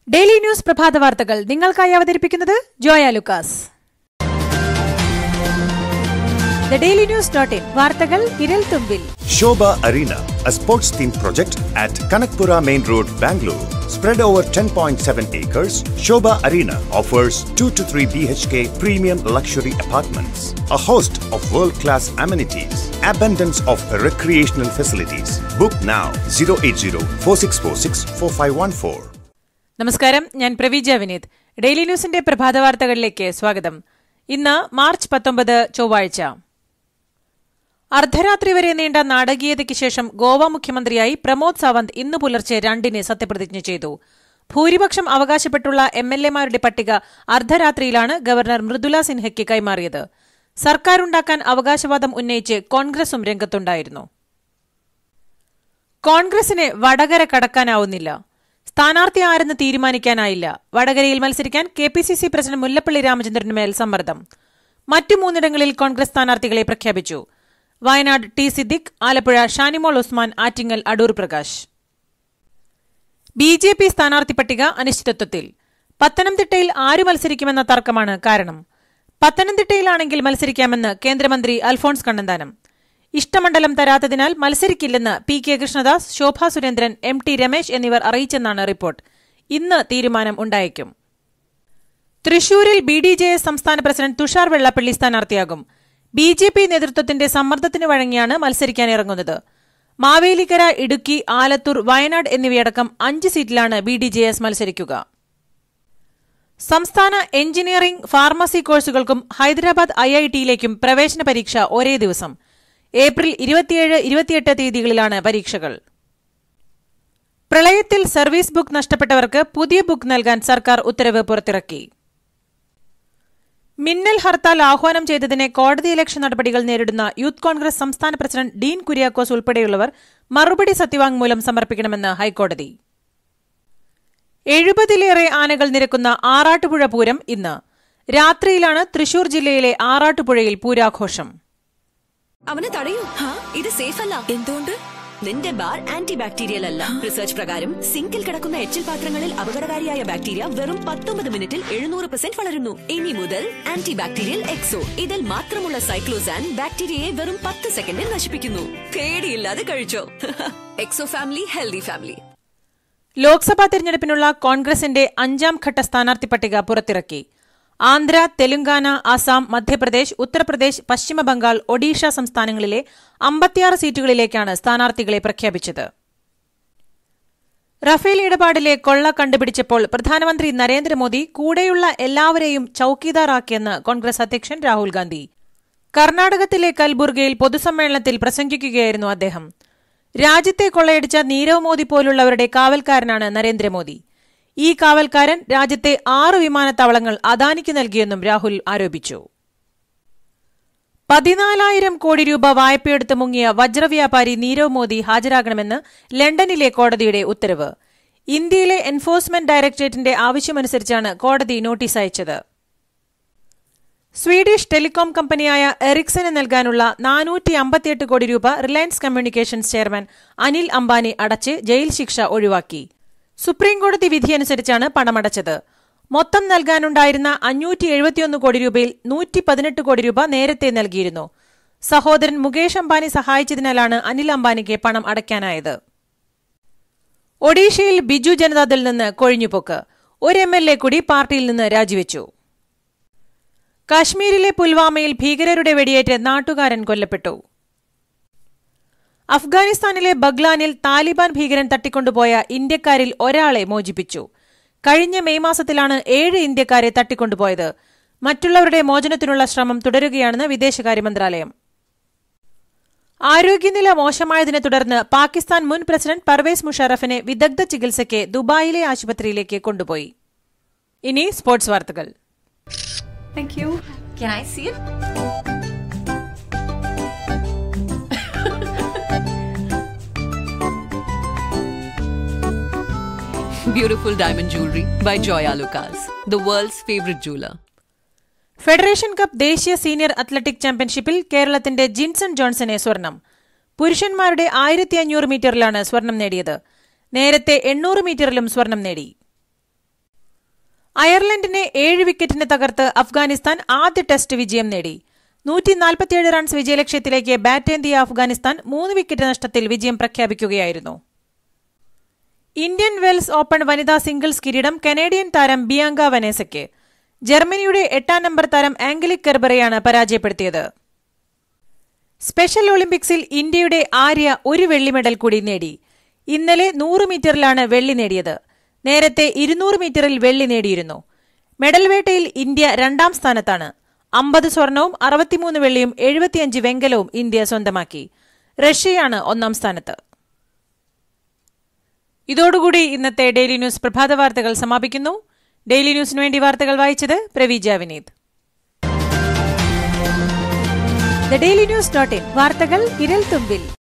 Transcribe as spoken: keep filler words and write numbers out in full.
Daily news പ്രഭാത വാർത്തകൾ നിങ്ങൾക്കായി അവതരിപ്പിക്കുന്നത് Joya Lucas. The Daily News dot in വാർത്തകൾ വിരൽ തുമ്പിൽ. Shobha Arena, a sports themed project at Kanakpura Main Road, Bangalore. Spread over ten point seven acres, Shobha Arena offers two to three B H K premium luxury apartments, a host of world-class amenities, abundance of recreational facilities. Book now zero eight zero four six four six four five one four. നമസ്കാരം, ഞാൻ Praveeja Vineeth. Daily ന്യൂസിന്റെ പ്രഭാത വാർത്തകളിലേക്ക് സ്വാഗതം. ഇന്ന് March പത്തൊമ്പത് ചൊവ്വാഴ്ച. അർദ്ധരാത്രി വരെ നീണ്ട നാടകീയതയ്ക്ക് ശേഷം ഗോവ മുഖ്യമന്ത്രിയായി പ്രമോദ് സാവന്ത് ഇന്ന് പുലർച്ചെ രണ്ടിന് സത്യപ്രതിജ്ഞ ചെയ്തു. ഭൂരിപക്ഷം അവകാശപ്പെട്ടുള്ള എം എൽ എമാരുടെ പട്ടിക അർദ്ധരാത്രിയിലാണ് ഗവർണർ മൃദുല സിൻഹയ്ക്ക് കൈമാറിയത്. സർക്കാരുണ്ടാക്കാൻ അവകാശവാദം ഉന്നയിച്ച് കോൺഗ്രസും രംഗത്തുണ്ടായിരുന്നു. കോൺഗ്രസിന് വടകര കടക്കാനാവുന്നില്ല. സ്ഥാനാർത്ഥി ആരെന്ന് തീരുമാനിക്കാനായില്ല. വടകരയിൽ മത്സരിക്കാൻ K P C C president Mullappally രാമചന്ദ്രനുമേൽ സമ്മർദ്ദം. മറ്റു മൂന്നിടങ്ങളിൽ കോൺഗ്രസ് സ്ഥാനാർത്ഥികളെ പ്രഖ്യാപിച്ചു. Wayanad T Siddique, Alappuzha Shanimol Usman, Attingal Adoor Prakash. B J P സ്ഥാനാർത്ഥി പട്ടിക അനിശ്ചിതത്വത്തിൽ. പത്തനംതിട്ടയിൽ ആരു മത്സരിക്കുമെന്ന തർക്കമാണ് കാരണം. പത്തനംതിട്ടയിലാണെങ്കിൽ മത്സരിക്കാമെന്ന് കേന്ദ്രമന്ത്രി അൽഫോൺസ് കണ്ണന്താനം. ഇഷ്ടമണ്ഡലം തരാത്തതിനാൽ മത്സരിക്കില്ലെന്ന് P K Krishnadas, Shobha Surendran, M T Ramesh എന്നിവർ അറിയിച്ചെന്നാണ് റിപ്പോർട്ട്. ഇന്ന് തീരുമാനം ഉണ്ടായേക്കും. തൃശൂരിൽ ബി ഡി ജെ എസ് സംസ്ഥാന പ്രസിഡന്റ് തുഷാർ വെള്ളാപ്പള്ളി സ്ഥാനാർത്ഥിയാകും. ബി ജെ പി നേതൃത്വത്തിന്റെ സമ്മർദ്ദത്തിന് വഴങ്ങിയാണ് മത്സരിക്കാനിറങ്ങുന്നത്. മാവേലിക്കര, ഇടുക്കി, ആലത്തൂർ, വയനാട് എന്നിവയടക്കം അഞ്ച് സീറ്റിലാണ് ബി ഡി ജെ എസ് മത്സരിക്കുക. സംസ്ഥാന എഞ്ചിനീയറിംഗ്, ഫാർമസി കോഴ്സുകൾക്കും ഹൈദരാബാദ് ഐ ഐ ടിയിലേക്കും പ്രവേശന പരീക്ഷ ഒരേ ദിവസം. ഏപ്രിൽ ഇരുപത്തിയേഴ് ഇരുപത്തിയെട്ട് തീയതികളിലാണ് പരീക്ഷകൾ. പ്രളയത്തിൽ സർവീസ് ബുക്ക് നഷ്ടപ്പെട്ടവർക്ക് പുതിയ ബുക്ക് നൽകാൻ സർക്കാർ ഉത്തരവ് പുറത്തിറക്കി. മിന്നൽ ഹർത്താൽ ആഹ്വാനം ചെയ്തതിനെ കോടതിയലക്ഷ്യ നടപടികൾ നേരിടുന്ന യൂത്ത് കോൺഗ്രസ് സംസ്ഥാന പ്രസിഡന്റ് ഡീൻ കുര്യാക്കോസ് ഉൾപ്പെടെയുള്ളവർ മറുപടി സത്യവാങ്മൂലം സമർപ്പിക്കണമെന്ന് ഹൈക്കോടതി. എഴുപതിലേറെ ആനകൾ നിരക്കുന്ന ആറാട്ടുപുഴ പൂരം ഇന്ന് രാത്രിയിലാണ് തൃശൂർ ജില്ലയിലെ ആറാട്ടുപുഴയിൽ പൂരാഘോഷം. അവനെ തടയൂ. ഇത് സേഫ് അല്ല. എന്തുകൊണ്ട്? നിന്റെ ബാർ ആന്റി ബാക്ടീരിയൽ അല്ല. റിസർച്ച് പ്രകാരം സിങ്കിൽ കിടക്കുന്ന എച്ചിൽ പാത്രങ്ങളിൽ അപകടകാരിയായ ബാക്ടീരിയ വെറും പത്തൊമ്പത് മിനിറ്റിൽ എഴുന്നൂറ് പെർസെന്റ് വളരുന്നു. ഇനി മുതൽ ആന്റി ബാക്ടീരിയൽ എക്സോ. ഇതിൽ മാത്രമുള്ള സൈക്ലോസാൻ ബാക്ടീരിയയെ വെറും പത്ത് സെക്കൻഡിൽ നശിപ്പിക്കുന്നു. പേടിയില്ലാതെ കഴിച്ചോ. Exo family, healthy family. Lok Sabha തെരഞ്ഞെടുപ്പിനുള്ള കോൺഗ്രസിന്റെ അഞ്ചാം ഘട്ട സ്ഥാനാർത്ഥി പട്ടിക പുറത്തിറക്കി. ആന്ധ്ര, തെലങ്കാന, ആസാം, മധ്യപ്രദേശ്, ഉത്തർപ്രദേശ്, പശ്ചിമബംഗാൾ, ഒഡീഷ സംസ്ഥാനങ്ങളിലെ അമ്പത്തിയാറ് സീറ്റുകളിലേക്കാണ് സ്ഥാനാർത്ഥികളെ പ്രഖ്യാപിച്ചത്. റഫേൽ ഇടപാടിലെ കൊള്ള കണ്ടുപിടിച്ചപ്പോൾ പ്രധാനമന്ത്രി നരേന്ദ്രമോദി കൂടെയുള്ള എല്ലാവരെയും ചൌക്കീദാറാക്കിയെന്ന് കോൺഗ്രസ് അധ്യക്ഷൻ രാഹുൽ ഗാന്ധി. കർണാടകത്തിലെ കൽബുർഗയിൽ പൊതുസമ്മേളനത്തിൽ പ്രസംഗിക്കുകയായിരുന്നു അദ്ദേഹം. രാജ്യത്തെ കൊള്ളയടിച്ച നീരവ് മോദി പോലുള്ളവരുടെ കാവൽക്കാരനാണ് നരേന്ദ്രമോദി. ഈ കാവൽക്കാരൻ രാജ്യത്തെ ആറ് വിമാനത്താവളങ്ങൾ അദാനിക്ക് നൽകിയെന്നും രാഹുൽ ആരോപിച്ചു. പതിനാലായിരം കോടി രൂപ വായ്പയെടുത്ത് മുങ്ങിയ വജ്രവ്യാപാരി നീരവ് മോദി ഹാജരാകണമെന്ന് ലണ്ടനിലെ കോടതിയുടെ ഉത്തരവ്. ഇന്ത്യയിലെ എൻഫോഴ്സ്മെന്റ് ഡയറക്ടറേറ്റിന്റെ ആവശ്യമനുസരിച്ചാണ് കോടതി നോട്ടീസ് അയച്ചത്. സ്വീഡിഷ് ടെലികോം കമ്പനിയായ എറിക്സന് നൽകാനുള്ള നാനൂറ്റി അമ്പത്തിയെട്ട് കോടി രൂപ Reliance communications chairman Anil Ambani അടച്ച് ജയിൽ ശിക്ഷ ഒഴിവാക്കി. സുപ്രീംകോടതി വിധിയനുസരിച്ചാണ് പണമടച്ചത്. മൊത്തം നൽകാനുണ്ടായിരുന്ന അഞ്ഞൂറ്റി എഴുപത്തിയൊന്ന് കോടി രൂപയിൽ നൂറ്റി പതിനെട്ട് കോടി രൂപ നേരത്തെ നൽകിയിരുന്നു. സഹോദരൻ മുകേഷ് അംബാനി സഹായിച്ചതിനാലാണ് അനിൽ അംബാനിക്ക് പണം അടയ്ക്കാനായത്. ഒഡീഷയിൽ ബിജു ജനതാദളിൽ നിന്ന് കൊഴിഞ്ഞുപോക്ക്. ഒരു എം എൽ എ കൂടി പാർട്ടിയിൽ നിന്ന് രാജിവെച്ചു. കാശ്മീരിലെ പുൽവാമയിൽ ഭീകരരുടെ വെടിയേറ്റ് നാട്ടുകാരൻ കൊല്ലപ്പെട്ടു. അഫ്ഗാനിസ്ഥാനിലെ ബഗ്ലാനിൽ താലിബാൻ ഭീകരൻ തട്ടിക്കൊണ്ടുപോയ ഇന്ത്യക്കാരിൽ ഒരാളെ മോചിപ്പിച്ചു. കഴിഞ്ഞ മെയ് മാസത്തിലാണ് ഏഴ് ഇന്ത്യക്കാരെ തട്ടിക്കൊണ്ടുപോയത്. മറ്റുള്ളവരുടെ മോചനത്തിനുള്ള ശ്രമം തുടരുകയാണെന്ന് വിദേശകാര്യ മന്ത്രാലയം. ആരോഗ്യനില മോശമായതിനെ തുടർന്ന് പാകിസ്ഥാൻ മുൻ പ്രസിഡന്റ് പർവേസ് മുഷറഫിനെ വിദഗ്ധ ചികിത്സയ്ക്ക് ദുബായിലെ ആശുപത്രിയിലേക്ക് കൊണ്ടുപോയി. ഇനി സ്പോർട്സ് വാർത്തകൾ. Thank you. Can I see it? Beautiful diamond jewelry by Joya Lucas, the world's favorite jeweler. Federation cup ദേശീയ സീനിയർ അത്ലറ്റിക് ചാമ്പ്യൻഷിപ്പിൽ കേരളത്തിന്റെ ജിൻസൺ ജോൺസനെ സ്വർണം. പുരുഷന്മാരുടെ ആയിരത്തി അഞ്ഞൂറ് മീറ്ററിലാണ് സ്വർണം നേടിയത്. നേരത്തെ എണ്ണൂറ് മീറ്ററിലും സ്വർണം നേടി. അയർലൻഡിനെ ഏഴ് വിക്കറ്റിന് തകർത്ത് അഫ്ഗാനിസ്ഥാൻ ആദ്യ ടെസ്റ്റ് വിജയം നേടി. നൂറ്റി നാൽപ്പത്തിയേഴ് റൺസ് വിജയലക്ഷ്യത്തിലേക്ക് ബാറ്റേന്തിയ അഫ്ഗാനിസ്ഥാൻ മൂന്ന് വിക്കറ്റ് നഷ്ടത്തിൽ വിജയം പ്രഖ്യാപിക്കുകയായിരുന്നു. ഇന്ത്യൻ വെൽസ് ഓപ്പൺ വനിതാ സിംഗിൾസ് കിരീടം കനേഡിയൻ താരം ബിയാങ്ക വനേസയ്ക്ക്. ജർമ്മനിയുടെ എട്ടാം നമ്പർ താരം ആംഗലിക് കെർബറെയാണ് പരാജയപ്പെടുത്തിയത്. സ്പെഷ്യൽ ഒളിമ്പിക്സിൽ ഇന്ത്യയുടെ ആര്യ ഒരു വെള്ളി മെഡൽ കൂടി നേടി. ഇന്നലെ നൂറ് മീറ്ററിലാണ് വെള്ളി നേടിയത്. നേരത്തെ ഇരുന്നൂറ് മീറ്ററിൽ വെള്ളി നേടിയിരുന്നു. മെഡൽ വേട്ടയിൽ ഇന്ത്യ രണ്ടാം സ്ഥാനത്താണ്. അമ്പത് സ്വർണവും അറുപത്തിമൂന്ന് വെള്ളിയും എഴുപത്തിയഞ്ച് വെങ്കലവും ഇന്ത്യ സ്വന്തമാക്കി. റഷ്യയാണ് ഒന്നാം സ്ഥാനത്ത്. ഇതോടുകൂടി ഇന്നത്തെ ഡെയിലി ന്യൂസ് പ്രഭാത വാർത്തകൾ സമാപിക്കുന്നു. ഡെയിലി ന്യൂസിനു വേണ്ടി വാർത്തകൾ വായിച്ചത് Praveeja Vineeth. The daily news dot in വാർത്തകൾ വിരൽ തുമ്പിൽ.